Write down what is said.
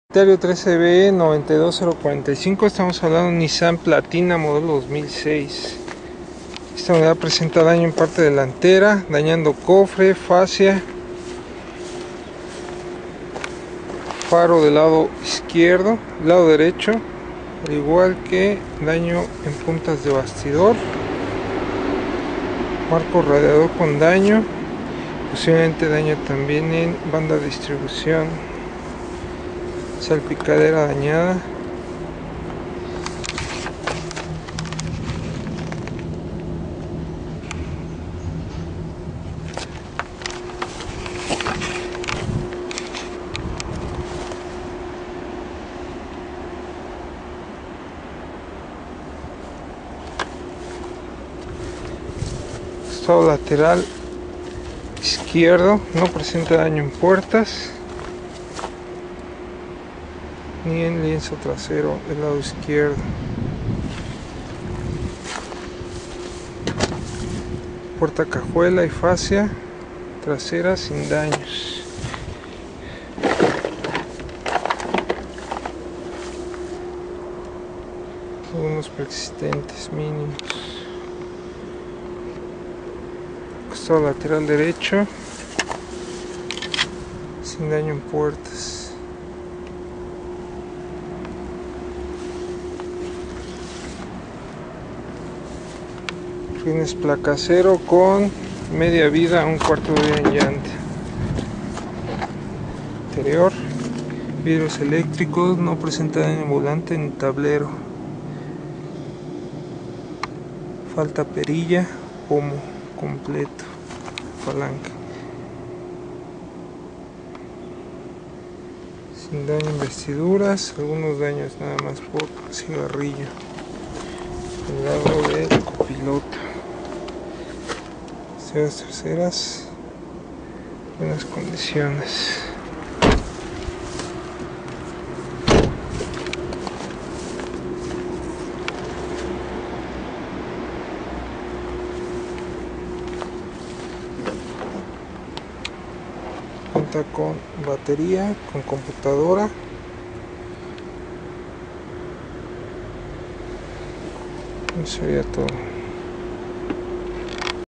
Itario 13B 92045. Estamos hablando de Nissan Platina modelo 2006. Esta unidad presenta daño en parte delantera, dañando cofre, fascia, faro del lado izquierdo, lado derecho, al igual que daño en puntas de bastidor, marco radiador con daño, posiblemente daño también en banda de distribución, salpicadera dañada. Costado lateral izquierdo no presenta daño en puertas ni en lienzo trasero del lado izquierdo. Puerta cajuela y fascia trasera sin daños. Algunos preexistentes mínimos. Costado lateral derecho sin daño en puertas. Rines placa cero con media vida, un cuarto de vida en llanta. Interior, vidrios eléctricos, no presenta daño en volante ni tablero. Falta perilla, pomo completo, palanca. Sin daño en vestiduras, algunos daños nada más por cigarrillo. El lado del copiloto. Las traseras, buenas condiciones. Cuenta con batería, con computadora. Eso sería todo.